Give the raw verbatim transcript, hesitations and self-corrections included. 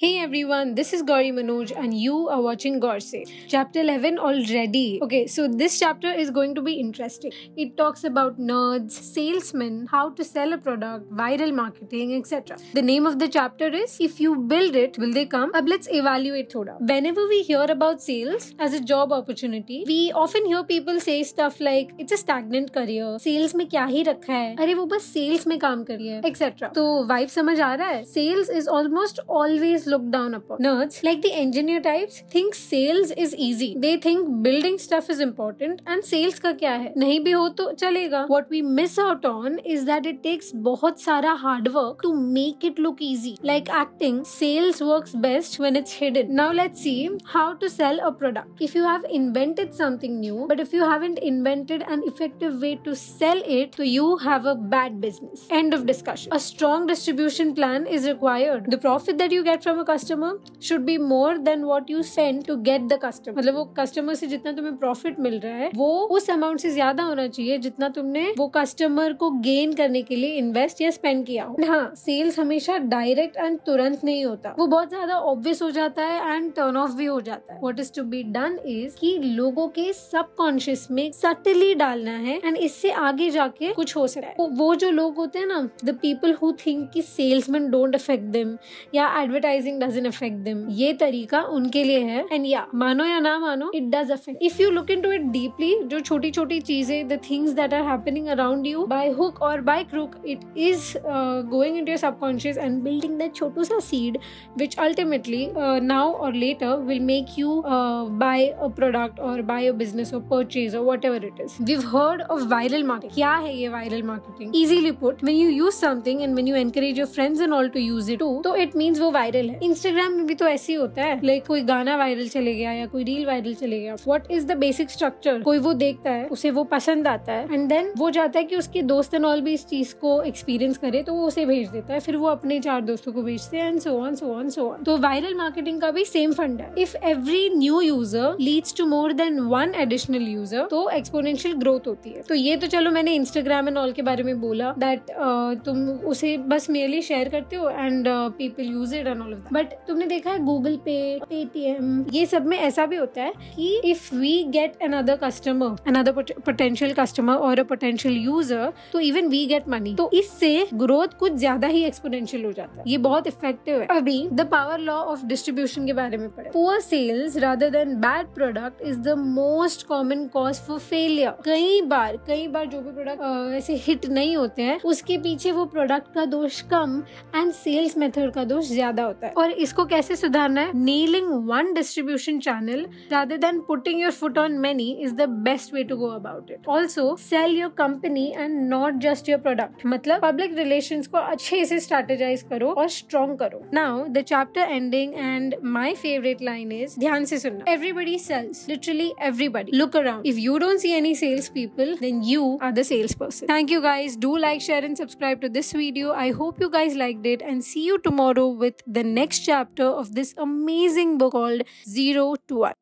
Hey everyone, this is Gauri Manoj and you are watching Gorse. Chapter eleven already. Okay, so this chapter is going to be interesting. It talks about nerds, salesmen, how to sell a product, viral marketing, et cetera. The name of the chapter is If You Build It, Will They Come? Ab let's evaluate thoda. Whenever we hear about sales as a job opportunity, we often hear people say stuff like it's a stagnant career, sales में क्या ही रखा है, अरे वो बस sales में काम करी है, et cetera. तो vibe समझ आ रहा है? Sales is almost always looked down upon. Nerds, like the engineer types, think sales is easy. They think building stuff is important and sales का क्या है? नहीं भी हो तो चलेगा. What we miss out on is that it takes बहुत सारा hard work to make it look easy. Like acting, sales works best when it's hidden. Now let's see how to sell a product. If you have invented something new, but if you haven't invented an effective way to sell it, so you have a bad business. End of discussion. A strong distribution plan is required. The profit that you get from a customer should be more than what you spend to get the customer. मतलब वो customer से जितना तुम्हें profit मिल रहा है वो उस amount से ज्यादा होना चाहिए जितना तुमने वो customer को gain करने के लिए invest या spend किया हो. हाँ, sales हमेशा direct and तुरंत नहीं होता. वो बहुत ज्यादा obvious हो जाता है and turn off भी हो जाता है. What is to be done is कि लोगों के subconscious में subtly डालना है and इससे आगे जाके कुछ हो सकता है. वो जो लोग होते हैं ना, the people who think कि salesmen don't affect them या advertising doesn't affect them, ये तरीका उनके लिए है. And yeah, मानो या ना मानो, it does affect. If you look into it deeply, जो छोटी छोटी चीजें, the things that are happening around you, by hook or by crook, it is uh, going into your subconscious and building that छोटू सा seed, which ultimately uh, now or later will make you uh, buy a product or buy a business or purchase or whatever it is. We've heard of viral marketing. क्या है ये viral marketing? Easily put, when you use something and when you encourage your friends and all to use it too, तो it means वो viral है. Instagram में भी तो ऐसे ही होता है. Like कोई गाना वायरल चले गया या कोई रील वायरल चले गया. What is the basic structure? कोई वो देखता है, उसे वो पसंद आता है and then वो जाता है कि उसके दोस्त and all भी इस चीज को experience करे तो वो उसे भेज देता है. फिर वो अपने चार दोस्तों को भेजते हैं and so on, so on, so on. तो viral marketing का भी same fund है. If every new user leads to more than one additional user, तो exponential growth होती है. तो ये तो चलो मैंने Instagram and all के बारे में बोला that uh, तुम उसे बस merely share करते हो and uh, people use it and all of that. But तुमने देखा है Google Pay, Paytm, ये सब में ऐसा भी होता है कि if we get another customer, another potential customer or a potential user, तो even we get money. तो इससे growth कुछ ज्यादा ही exponential हो जाता है. ये बहुत effective है. अभी the power law of distribution के बारे में पढ़े. Poor sales rather than bad product is the most common cause for failure. कई बार कई बार जो भी प्रोडक्ट uh, ऐसे हिट नहीं होते हैं उसके पीछे वो प्रोडक्ट का दोष कम एंड सेल्स मेथड का दोष ज्यादा होता है. और इसको कैसे सुधारना है? Nailing one distribution channel rather than putting your foot on many is the best way to go about it. Also, sell your company and not just your product. मतलब public relations को अच्छे से strategize करो और strong करो. Now, the chapter ending and my favorite line is, ध्यान से सुनना. Everybody sells. Literally everybody. Look around. If you don't see any sales people, then you are the salesperson. Thank you guys. Do like, share and subscribe to this video. I hope you guys liked it and see you tomorrow with the next chapter of this amazing book called zero to one.